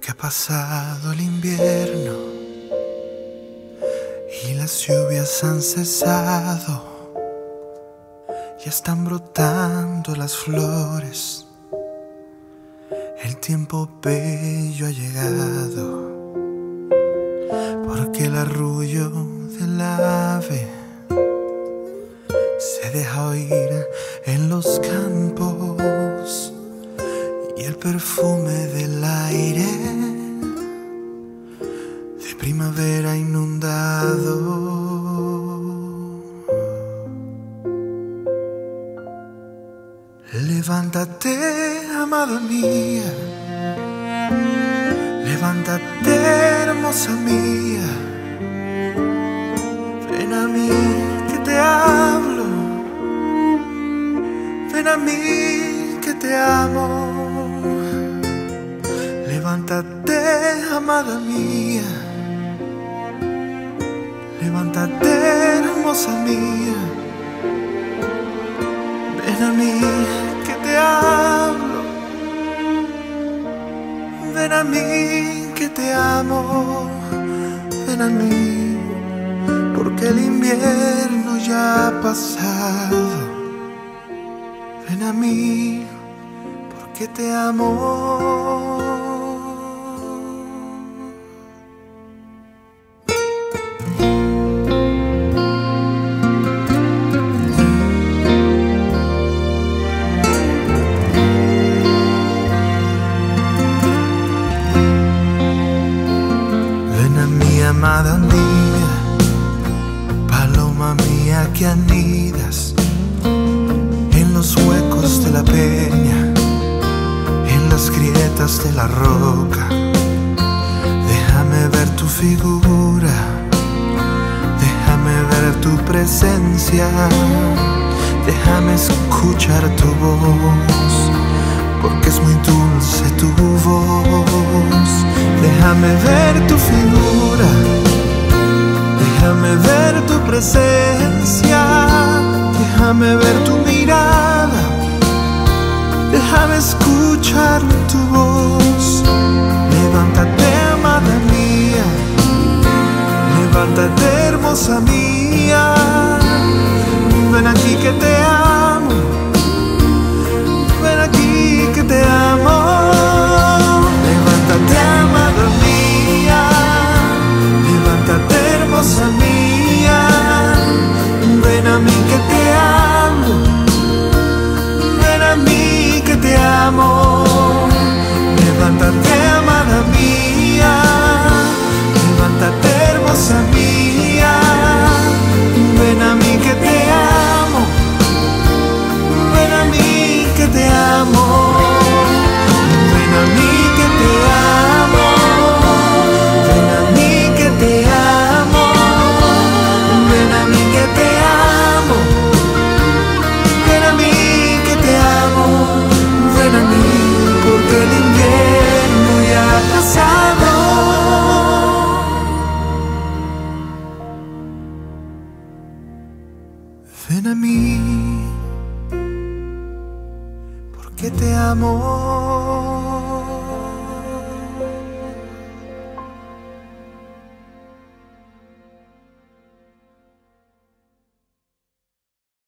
porque ha pasado el invierno y las lluvias han cesado. Ya están brotando las flores, el tiempo bello ha llegado, porque el arrullo del ave se deja oír en los campos y el perfume del aire de primavera inundado. Levántate, amada mía, levántate, hermosa mía, ven a mí que te hablo, ven a mí que te amo. Levántate, amada mía, levántate, hermosa mía, ven a mí que te hablo, ven a mí que te amo, ven a mí, porque el invierno ya ha pasado. Ven a mí, porque te amo. Amada mía, paloma mía que anidas en los huecos de la peña, en las grietas de la roca. Déjame ver tu figura, déjame ver tu presencia, déjame escuchar tu voz, porque es muy dulce tu voz. Déjame ver tu figura, déjame ver tu presencia, déjame ver tu mirada, déjame escuchar tu voz. Levántate, amada mía, levántate, hermosa mía, ven aquí que te amo, ven aquí que te amo. Levántate, amada mía, levántate, hermosa mía, ven a mí que te amo, ven a mí que te amo. Levántate, amada mía, levántate, hermosa mía, ven a mí que te amo, ven a mí que te amo. Ven a mí que te amo, ven a mí que te amo, ven a mí que te amo, ven a mí que te amo, ven a mí, porque el invierno ya ha pasado. Ven a mí, porque te amo.